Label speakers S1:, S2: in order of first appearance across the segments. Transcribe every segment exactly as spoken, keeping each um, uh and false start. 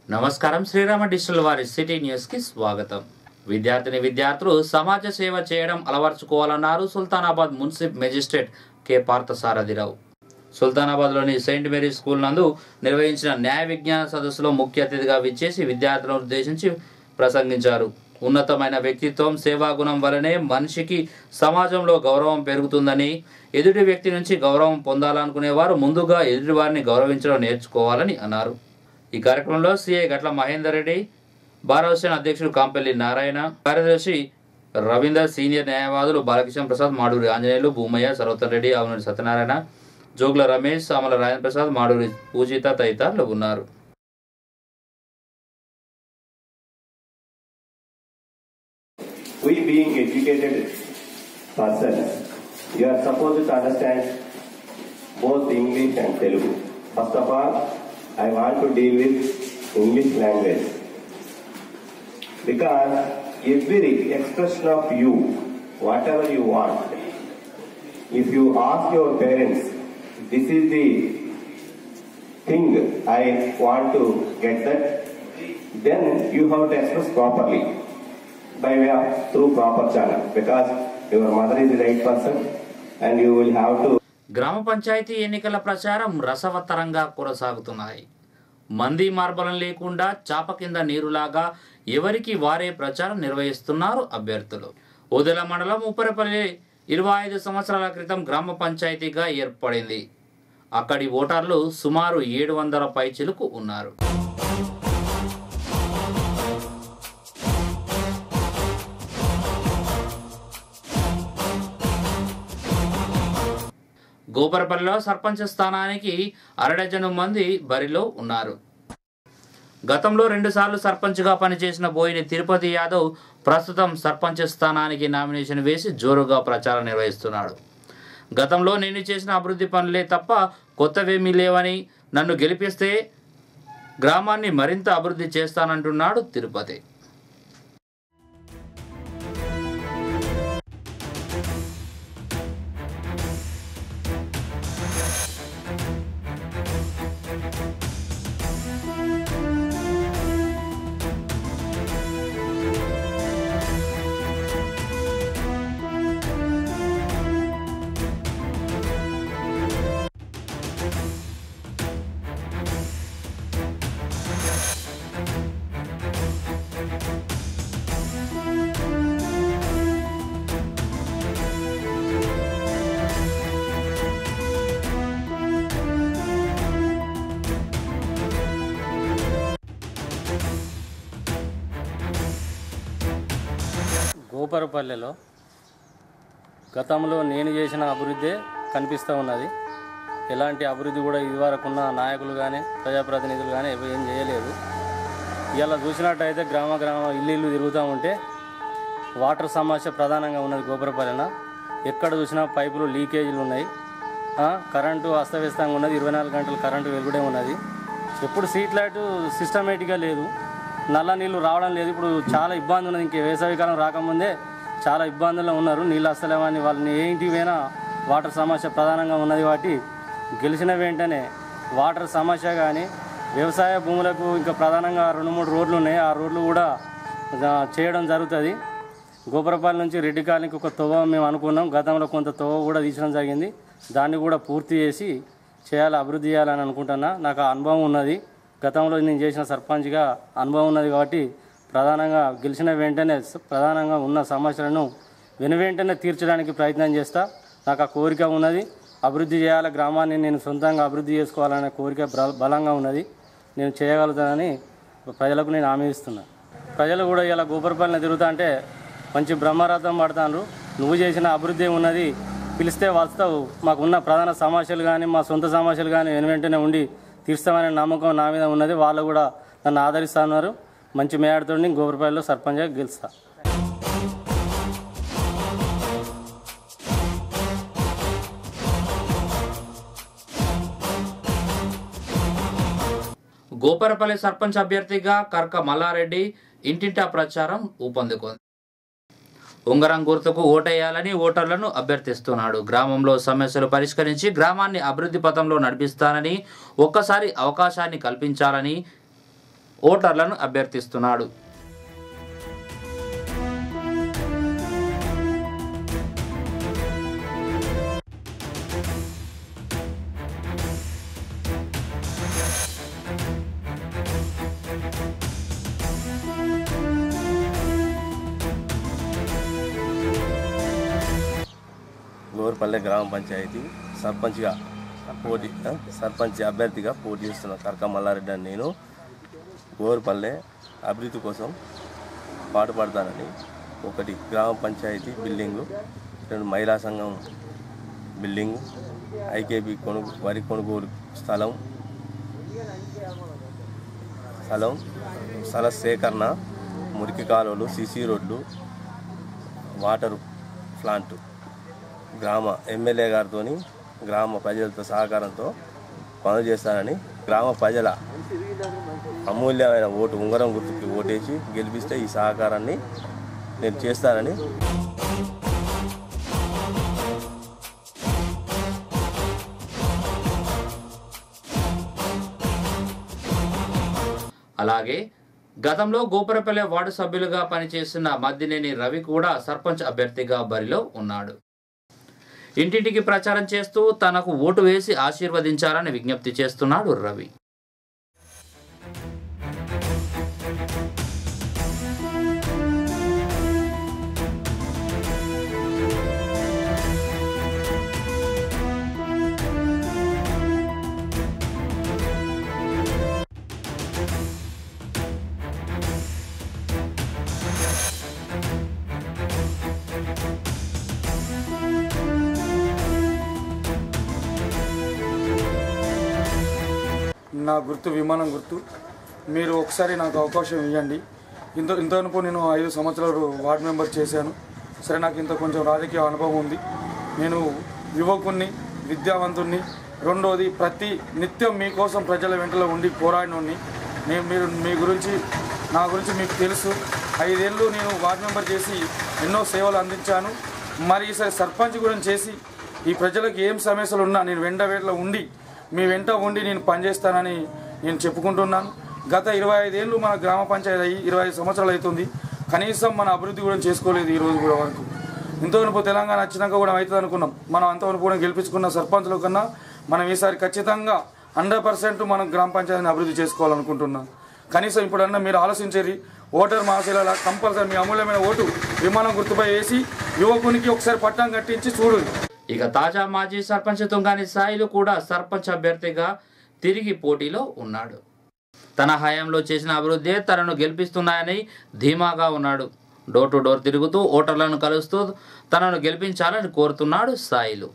S1: నమస్కారం శ్రీరామ డిజిటల్ వారి city news కి స్వాగతం. విద్యార్థిని విద్యార్థులు సమాజ సేవ చేయడం అలవర్చుకోవాలన్నారు Sultanabad municipal magistrate K Parthasarathi Rao. సుల్తానాబాద్లోని సెయింట్ మేరీ స్కూల్ నందు నిర్వహించిన న్యాయ విజ్ఞాన సదస్సులో ముఖ్య అతిథిగా విచ్చేసి విద్యార్థులను ఉద్దేశించి ప్రసంగించారు. ఉన్నతమైన వ్యక్తిత్వం, సేవాగుణం వలనే మనిషికి సమాజంలో గౌరవం పెరుగుతుందని, ఎదుటి వ్యక్తి నుంచి గౌరవం పొందాలనుకునేవారు ముందుగా ఎదుటి వారిని గౌరవించడం నేర్చుకోవాలని అన్నారు. ఈ కార్యక్రమంలో సిఐ గట్ల మహేందర్ రెడ్డి, బార్ అసోసియేషన్ అధ్యక్షుడు కాంపల్లి నారాయణ, కార్యదర్శి రవీందర్, సీనియర్ న్యాయవాదులు బాలకృష్ణ ప్రసాద్, మాడూరి ఆంజనేయులు, భూమయ్య, సర్వోత్తర్ రెడ్డి, అవనూరి సత్యనారాయణ, జోగుల రమేష్, సామల రాజేంద్ర ప్రసాద్, మాడూరి పూజిత తదితరులు ఉన్నారు.
S2: We being educated persons, you are supposed to understand both English and Telugu. First of all, I want to deal with English language because every expression of you, whatever you want, if you ask your parents, this is the thing I want to get that, then you have to express properly by way of through proper channel because your mother is the right person and you will have to.
S1: గ్రామ పంచాయతీ ఎన్నికల ప్రచారం రసవత్తరంగా కొనసాగుతున్నాయి. మంది మార్బలం లేకుండా చాప కింద నీరులాగా ఎవరికి వారే ప్రచారం నిర్వహిస్తున్నారు అభ్యర్థులు. ఓదెల మండలం ఉప్పరపల్లి ఇరవై ఐదు సంవత్సరాల క్రితం గ్రామ పంచాయతీగా ఏర్పడింది. అక్కడి ఓటర్లు సుమారు ఏడు వందల పైచిలుకు ఉన్నారు. గోపరపల్లిలో సర్పంచ్ స్థానానికి అరడజను మంది బరిలో ఉన్నారు. గతంలో రెండుసార్లు సర్పంచ్గా పనిచేసిన బోయిని తిరుపతి యాదవ్ ప్రస్తుతం సర్పంచ్ స్థానానికి నామినేషన్ వేసి జోరుగా ప్రచారం నిర్వహిస్తున్నాడు. గతంలో నేను చేసిన అభివృద్ధి పనులే తప్ప కొత్తవేమీ లేవని, నన్ను గెలిపిస్తే గ్రామాన్ని మరింత అభివృద్ధి చేస్తానంటున్నాడు తిరుపతి.
S3: గోపరపల్లెలో గతంలో నేను చేసిన అభివృద్ధి కనిపిస్తూ ఉన్నది. ఎలాంటి అభివృద్ధి కూడా ఇదివరకున్న నాయకులు కానీ ప్రజాప్రతినిధులు కానీ ఏం చేయలేదు. ఇలా చూసినట్టయితే గ్రామ గ్రామ ఇల్లు ఇల్లు తిరుగుతూ ఉంటే వాటర్ సమస్య ప్రధానంగా ఉన్నది. గోపరపల్లెన ఎక్కడ చూసినా పైపులు లీకేజీలు ఉన్నాయి. కరెంటు అస్తవ్యస్తంగా ఉన్నది. ఇరవై నాలుగు గంటలు కరెంటు వెలుగుడే ఉన్నది. ఎప్పుడు స్ట్రీట్ లైట్ సిస్టమేటిక్గా లేదు. నల్ల నీళ్ళు రావడం లేదు. ఇప్పుడు చాలా ఇబ్బంది ఉన్నది. ఇంకే వేసవికాలం రాకముందే చాలా ఇబ్బందుల్లో ఉన్నారు. నీళ్ళు వస్తలేమని వాళ్ళని ఏంటికి పోయినా వాటర్ సమస్య ప్రధానంగా ఉన్నది. కాబట్టి గెలిచిన వెంటనే వాటర్ సమస్య కానీ, వ్యవసాయ భూములకు ఇంకా ప్రధానంగా రెండు మూడు రోడ్లు ఉన్నాయి. ఆ రోడ్లు కూడా చేయడం జరుగుతుంది. గోపరపల్లి నుంచి రెడ్డి కాలనీకి ఒక తోవ మేము అనుకున్నాం. గతంలో కొంత తోవ కూడా తీసడం జరిగింది. దాన్ని కూడా పూర్తి చేసి చేయాలి, అభివృద్ధి చేయాలని అనుకుంటున్నా. నాకు ఆ అనుభవం ఉన్నది. గతంలో నేను చేసిన సర్పంచ్గా అనుభవం ఉన్నది. కాబట్టి ప్రధానంగా గెలిచిన వెంటనే ప్రధానంగా ఉన్న సమస్యలను వెను వెంటనే తీర్చడానికి ప్రయత్నం చేస్తా. నాకు ఆ కోరిక ఉన్నది. అభివృద్ధి చేయాలి, గ్రామాన్ని నేను సొంతంగా అభివృద్ధి చేసుకోవాలనే కోరిక బలంగా ఉన్నది. నేను చేయగలుగుతానని ప్రజలకు నేను హామీ ఇస్తున్నా. ప్రజలు కూడా ఇలా గోపరపల్లిని తిరుగుతా అంటే మంచి బ్రహ్మరథం పడతాను. నువ్వు చేసిన అభివృద్ధి ఉన్నది, పిలిస్తే వస్తావు, మాకున్న ప్రధాన సమస్యలు కానీ మా సొంత సమస్యలు కానీ వెను వెంటనే ఉండి తీర్స్తామనే నమ్మకం నా మీద ఉన్నది. వాళ్ళు కూడా నన్ను ఆదరిస్తున్నారు. మంచి మేడతో గోపరపల్లిలో సర్పంచ్గా గెలుస్తా.
S1: గోపరపల్లి సర్పంచ్ అభ్యర్థిగా కర్క మల్లారెడ్డి ఇంటింటా ప్రచారం ఊపందుకుంది. ఉంగరం గుర్తుకు ఓటేయాలని ఓటర్లను అభ్యర్థిస్తున్నాడు. గ్రామంలో సమస్యలు పరిష్కరించి గ్రామాన్ని అభివృద్ధి పథంలో నడిపిస్తానని, ఒక్కసారి అవకాశాన్ని కల్పించాలని ఓటర్లను అభ్యర్థిస్తున్నాడు.
S4: గోరుపల్లె గ్రామ పంచాయతీ సర్పంచ్గా పోటీ సర్పంచ్ అభ్యర్థిగా పోటీ చేస్తున్న కర్క మల్లారెడ్డి అని నేను గోరుపల్లె అభివృద్ధి కోసం పాటుపడతానని ఒకటి గ్రామ పంచాయతీ బిల్డింగు, రెండు మహిళా సంఘం బిల్డింగు, ఐకేబీ కొనుగో వరి కొనుగోలు స్థలం స్థలం స్థల సేకరణ, మురికి కాలువలు, సీసీ రోడ్లు, వాటర్ ప్లాంట్ గ్రామ ఎమ్మెల్యే గారితో గ్రామ ప్రజలతో సహకారంతో పనులు చేస్తానని గ్రామ ప్రజల అమూల్యమైన ఓటు ఉంగరం గుర్తుకి ఓటేసి గెలిపిస్తే ఈ సహకారాన్ని నేను చేస్తానని
S1: అలాగే గతంలో గోపురపల్లె వార్డు సభ్యులుగా పనిచేసిన మద్దినేని రవి కూడా సర్పంచ్ అభ్యర్థిగా బరిలో ఉన్నాడు. ఇంటింటికి ప్రచారం చేస్తూ తనకు ఓటు వేసి ఆశీర్వదించాలని విజ్ఞప్తి చేస్తున్నాడు రవి.
S5: నా గుర్తు విమానం గుర్తు. మీరు ఒకసారి నాకు అవకాశం ఇవ్వండి. ఇంత ఇంతవరకు నేను ఐదు సంవత్సరాలు వార్డు మెంబర్ చేశాను. సరే, నాకు ఇంత కొంచెం రాజకీయ అనుభవం ఉంది. నేను యువకుణ్ణి, విద్యావంతుణ్ణి. రెండోది, ప్రతి నిత్యం మీకోసం ప్రజల వెంటలో ఉండి పోరాడినోడిని నేను. మీరు మీ గురించి నా గురించి మీకు తెలుసు. ఐదేళ్ళు నేను వార్డు మెంబర్ చేసి ఎన్నో సేవలు అందించాను. మరి ఈసారి సర్పంచ్ గురించి చేసి ఈ ప్రజలకు ఏం సమస్యలు ఉన్నా నేను వెంట వెంటలో ఉండి మీ వెంట ఉండి నేను పనిచేస్తానని నేను చెప్పుకుంటున్నాను. గత ఇరవై ఐదేళ్ళు మన గ్రామ పంచాయతీ అయ్యి ఇరవై ఐదు సంవత్సరాలు అవుతుంది. కనీసం మన అభివృద్ధి కూడా చేసుకోలేదు ఈ రోజు కూడా వరకు. ఇంతవరకు తెలంగాణ వచ్చినాక కూడా అవుతుంది అనుకున్నాం. మనం అంతవరకు కూడా గెలిపించుకున్న సర్పంచుల కన్నా మనం ఈసారి ఖచ్చితంగా హండ్రెడ్ పర్సెంట్ మనం గ్రామ పంచాయతీని అభివృద్ధి చేసుకోవాలనుకుంటున్నాం. కనీసం ఇప్పుడన్నా మీరు ఆలోచించేది ఓటర్ మహాశైల కంపల్సరీ మీ అమూల్యమైన ఓటు విమానం గుర్తుపై వేసి యువకునికి ఒకసారి పట్టం కట్టించి చూడు.
S1: ఇక తాజా మాజీ సర్పంచ్ తుంగాని సాయిలు కూడా సర్పంచ్ అభ్యర్థిగా తిరిగి పోటీలో ఉన్నాడు. తన హయాంలో చేసిన అభివృద్ధి తనను గెలిపిస్తున్నాయని ధీమాగా ఉన్నాడు. డోర్ టు డోర్ తిరుగుతూ ఓటర్లను కలుస్తూ తనను గెలిపించాలని కోరుతున్నాడు సాయిలు.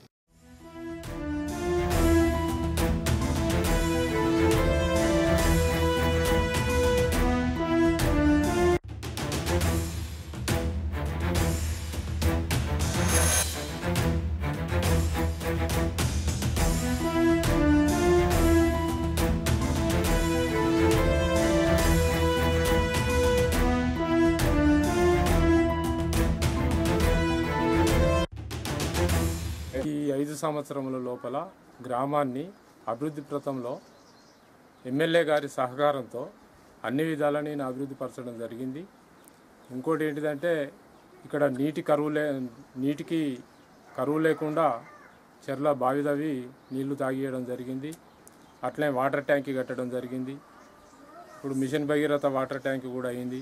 S6: ఈ ఐదు సంవత్సరముల లోపల గ్రామాన్ని అభివృద్ధి పథంలో ఎమ్మెల్యే గారి సహకారంతో అన్ని విధాలా నేను అభివృద్ధి పరచడం జరిగింది. ఇంకోటి ఏంటిదంటే ఇక్కడ నీటి కరువు లే నీటికి కరువు లేకుండా చెర్ల బావిదవి నీళ్లు తాగియడం జరిగింది. అట్లే వాటర్ ట్యాంక్ కట్టడం జరిగింది. ఇప్పుడు మిషన్ భగీరథ వాటర్ ట్యాంక్ కూడా అయింది.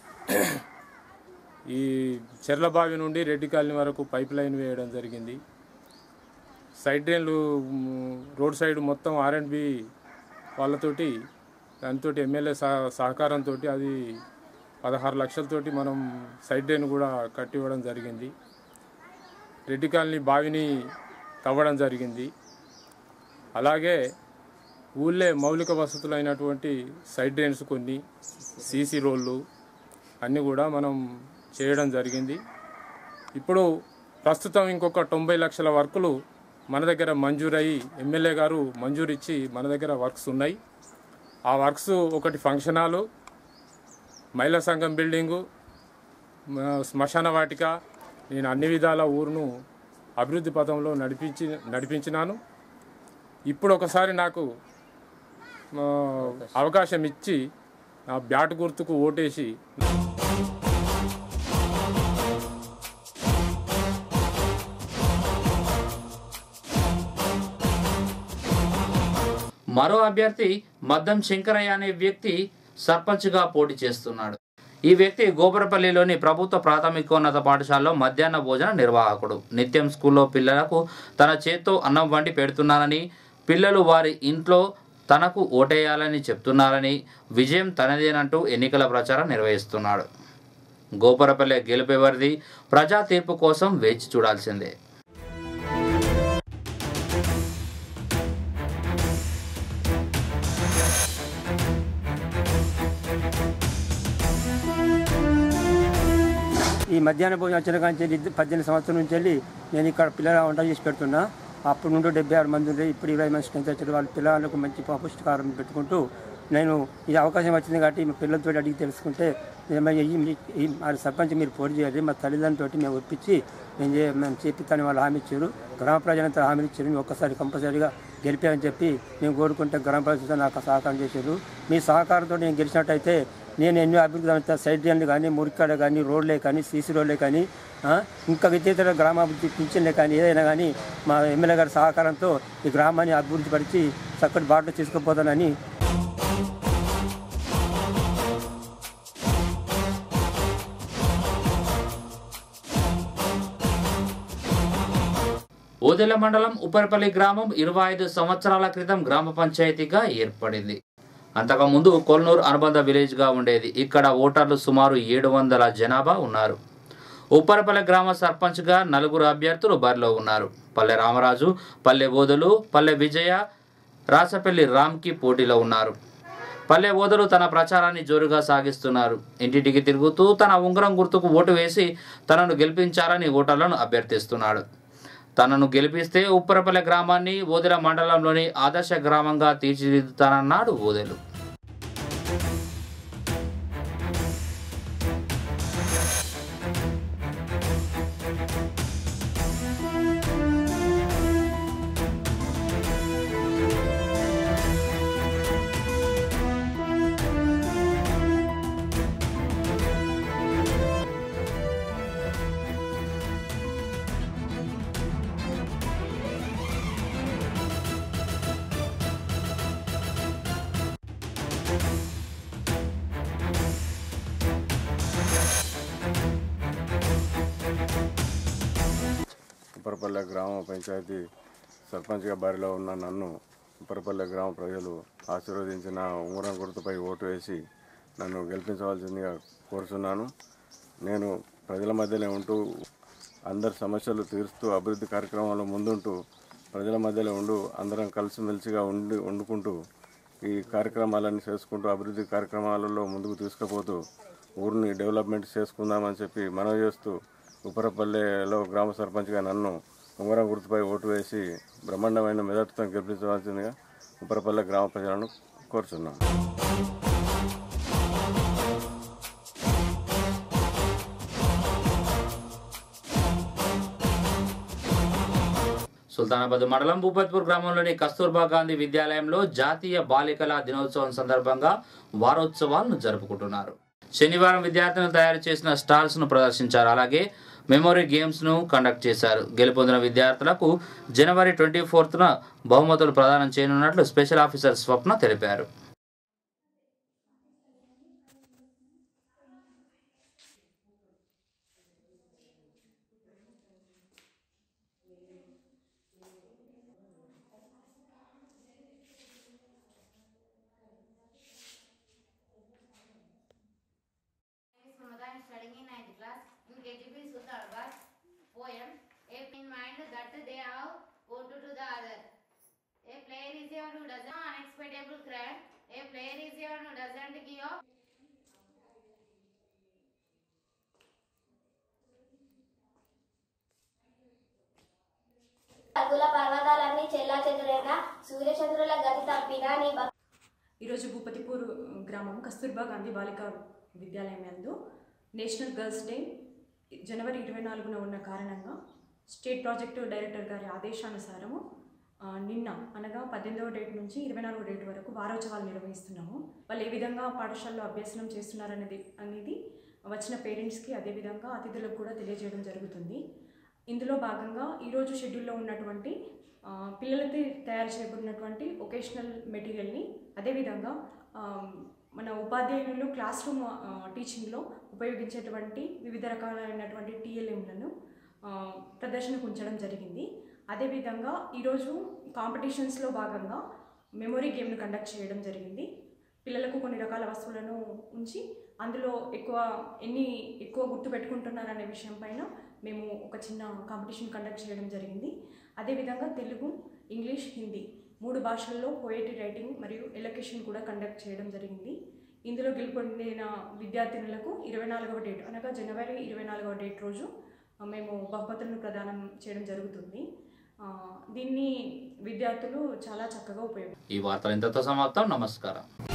S6: ఈ చెర్ల బావి నుండి రెడ్డి కాలనీ వరకు పైప్ లైన్ వేయడం జరిగింది. సైడ్ డ్రైన్లు రోడ్ సైడ్ మొత్తం ఆర్ అండ్ బి వాళ్ళతోటి దాంతో ఎమ్మెల్యే సహకారంతో అది పదహారు లక్షలతోటి మనం సైడ్ డ్రైన్ కూడా కట్టివ్వడం జరిగింది. రెడ్డి కాలనీ బావిని తవ్వడం జరిగింది. అలాగే ఊళ్ళే మౌలిక వసతులైనటువంటి సైడ్ డ్రైన్స్ కొన్ని సీసీ రోడ్లు అన్నీ కూడా మనం చేయడం జరిగింది. ఇప్పుడు ప్రస్తుతం ఇంకొక తొంభై లక్షల వర్కులు మన దగ్గర మంజూరయ్యి ఎమ్మెల్యే గారు మంజూరు ఇచ్చి మన దగ్గర వర్క్స్ ఉన్నాయి. ఆ వర్క్స్ ఒకటి ఫంక్షన్ హాలు, మహిళా సంఘం బిల్డింగు, శ్మశాన వాటిక. నేను అన్ని విధాల ఊరును అభివృద్ధి పథంలో నడిపించి నడిపించినాను. ఇప్పుడు ఒకసారి నాకు అవకాశం ఇచ్చి ఆ బ్యాట్ గుర్తుకు ఓటేసి
S1: మరో అభ్యర్థి మద్దం శంకరయ్య అనే వ్యక్తి సర్పంచ్గా పోటీ చేస్తున్నాడు. ఈ వ్యక్తి గోపురపల్లిలోని ప్రభుత్వ ప్రాథమికోన్నత పాఠశాలలో మధ్యాహ్న భోజన నిర్వాహకుడు. నిత్యం స్కూల్లో పిల్లలకు తన చేత్తో అన్నం వండి పెడుతున్నానని, పిల్లలు వారి ఇంట్లో తనకు ఓటేయాలని చెప్తున్నారని, విజయం తనదేనంటూ ఎన్నికల ప్రచారం నిర్వహిస్తున్నాడు. గోపురపల్లి గెలుపెవరిది? ప్రజా తీర్పు కోసం వేచి చూడాల్సిందే.
S7: ఈ మధ్యాహ్న భోజనం వచ్చిన కానీ పద్దెనిమిది సంవత్సరం నుంచి వెళ్ళి నేను ఇక్కడ పిల్లల వంట చేసి పెడుతున్నా. అప్పుడు నుండి డెబ్బై ఆరు మంది ఉండే, ఇప్పుడు ఇరవై మంది స్ట్రెంత్ వచ్చారు. వాళ్ళ పిల్లలకు మంచి పౌష్టికారం పెట్టుకుంటూ నేను ఈ అవకాశం వచ్చింది కాబట్టి మా పిల్లలతో అడిగి తెలుసుకుంటే మా సర్పంచ్ మీరు పోటీ చేయాలి, మా తల్లిదండ్రులతో మేము ఒప్పించి మేము చే మేము చేపిస్తాను వాళ్ళు హామీ ఇచ్చారు. గ్రామ ప్రజలంతా హామీ ఇచ్చారు. ఒక్కసారి కంపల్సరీగా గెలిపామని చెప్పి మేము కోరుకుంటే గ్రామ ప్రజలతో నాకు సహకారం చేశారు. మీ సహకారంతో నేను గెలిచినట్టయితే నేను ఎన్నో అభివృద్ధి సైడ్ డ్రైన్లు కానీ, మురికాడ కానీ, రోడ్లే కానీ, సీసీ రోడ్లే కానీ, ఇంకా ఇతర గ్రామాభివృద్ధి పింఛన్లే కానీ ఏదైనా కానీ మా ఎమ్మెల్యే గారి సహకారంతో ఈ గ్రామాన్ని అభివృద్ధి పరిచి చక్కటి బాటలో తీసుకుపోతానని.
S1: ఓదెల మండలం ఉప్పరపల్లి గ్రామం ఇరవై ఐదు సంవత్సరాల క్రితం గ్రామ పంచాయతీగా ఏర్పడింది. అంతకుముందు కొల్నూరు అనుబంధ విలేజ్గా ఉండేది. ఇక్కడ ఓటర్లు సుమారు ఏడు వందల జనాభా ఉన్నారు. ఉప్పరపల్లి గ్రామ సర్పంచ్గా నలుగురు అభ్యర్థులు బరిలో ఉన్నారు. పల్లె రామరాజు, పల్లె ఓదలు, పల్లె విజయ, రాసపల్లి రామ్కి పోటీలో ఉన్నారు. పల్లె ఓదలు తన ప్రచారాన్ని జోరుగా సాగిస్తున్నారు. ఇంటింటికి తిరుగుతూ తన ఉంగరం గుర్తుకు ఓటు వేసి తనను గెలిపించాలని ఓటర్లను అభ్యర్థిస్తున్నాడు. తనను గెలిపిస్తే ఉప్పరపల్లి గ్రామాన్ని ఓదెల మండలంలోని ఆదర్శ గ్రామంగా తీర్చిదిద్దుతానన్నాడు ఓదెలు.
S8: ఉప్పరపల్లి గ్రామ పంచాయతీ సర్పంచ్గా బరిలో ఉన్న నన్ను ఉప్పరపల్లి గ్రామ ప్రజలు ఆశీర్వదించిన ఉంగరం గుర్తుపై ఓటు వేసి నన్ను గెలిపించవలసిందిగా కోరుతున్నాను. నేను ప్రజల మధ్యలో ఉంటూ అందరి సమస్యలు తీరుస్తూ అభివృద్ధి కార్యక్రమాల్లో ముందుంటూ ప్రజల మధ్యలో ఉంటూ అందరం కలిసిమెలిసిగా ఉండి వండుకుంటూ ఈ కార్యక్రమాలన్నీ చేసుకుంటూ అభివృద్ధి కార్యక్రమాలలో ముందుకు తీసుకుపోతూ ఊరిని డెవలప్మెంట్ చేసుకుందామని చెప్పి మనవి చేస్తూ ఉప్పరపల్లిలో గ్రామ సర్పంచ్గా నన్ను ఉంగరం గుర్తుపై ఓటు వేసి బ్రహ్మాండమైన మెజార్టీతో గెలిపించవలసిందిగా ఉప్పరపల్లి గ్రామ ప్రజలను కోరుచున్నాను.
S1: సుల్తానాబాద్ మండలం భూపత్పూర్ గ్రామంలోని కస్తూర్బా గాంధీ విద్యాలయంలో జాతీయ బాలికల దినోత్సవం సందర్భంగా వారోత్సవాలను జరుపుకుంటున్నారు. శనివారం విద్యార్థులు తయారు చేసిన స్టాల్స్ ను ప్రదర్శించారు. అలాగే మెమొరీ గేమ్స్ ను కండక్ట్ చేశారు. గెలుపొందిన విద్యార్థులకు జనవరి ట్వంటీ ఫోర్త్న బహుమతులు ప్రదానం చేయనున్నట్లు స్పెషల్ ఆఫీసర్ స్వప్న తెలిపారు.
S9: Studying in ninth class in K G P Sultanabad poem. A in mind that they have one to the other. A player is one who doesn't unexpectable crime. A player is one who doesn't give up.
S10: అగుల పర్వతాలన్నీ చెల్లాచెదురైన సూర్యచంద్రుల గతి తప్పిన నీ.
S11: ఈరోజు భూపతిపూర్ గ్రామం కస్తూర్బా గాంధీ బాలికా విద్యాలయం యందు national girls day జనవరి ఇరవై నాలుగున ఉన్న కారణంగా స్టేట్ ప్రాజెక్టు డైరెక్టర్ గారి ఆదేశానుసారము నిన్న అనగా పద్దెనిమిదవ డేట్ నుంచి ఇరవై నాలుగో డేట్ వరకు వారోత్సవాలు నిర్వహిస్తున్నాము. వాళ్ళు ఏ విధంగా పాఠశాలలో అభ్యసనం చేస్తున్నారనేది అనేది వచ్చిన పేరెంట్స్కి అదేవిధంగా అతిథులకు కూడా తెలియజేయడం జరుగుతుంది. ఇందులో భాగంగా ఈరోజు షెడ్యూల్లో ఉన్నటువంటి పిల్లలతో తయారు చేయబడినటువంటి ఒకేషనల్ మెటీరియల్ని అదేవిధంగా మన ఉపాధ్యాయులు క్లాస్ రూమ్ టీచింగ్లో ఉపయోగించేటువంటి వివిధ రకాలైనటువంటి టీఎల్ఎంలను ప్రదర్శనకు ఉంచడం జరిగింది. అదేవిధంగా ఈరోజు కాంపిటీషన్స్లో భాగంగా మెమొరీ గేమ్ను కండక్ట్ చేయడం జరిగింది. పిల్లలకు కొన్ని రకాల వస్తువులను ఉంచి అందులో ఎక్కువ ఎన్ని ఎక్కువ గుర్తు పెట్టుకుంటున్నారనే విషయం పైన మేము ఒక చిన్న కాంపిటీషన్ కండక్ట్ చేయడం జరిగింది. అదేవిధంగా తెలుగు, ఇంగ్లీష్, హిందీ మూడు భాషల్లో పోయట్రీ రైటింగ్ మరియు ఎలొకేషన్ కూడా కండక్ట్ చేయడం జరిగింది. ఇందులో గెలుపొందిన విద్యార్థినులకు ఇరవై నాలుగవ డేట్ అనగా జనవరి ఇరవై నాలుగవ డేట్ రోజు మేము బహుమతులను ప్రదానం చేయడం జరుగుతుంది. దీన్ని విద్యార్థులు చాలా చక్కగా ఉపయోగించారు.
S1: ఈ వార్తలు ఇంతతో సమాప్తం. నమస్కారం.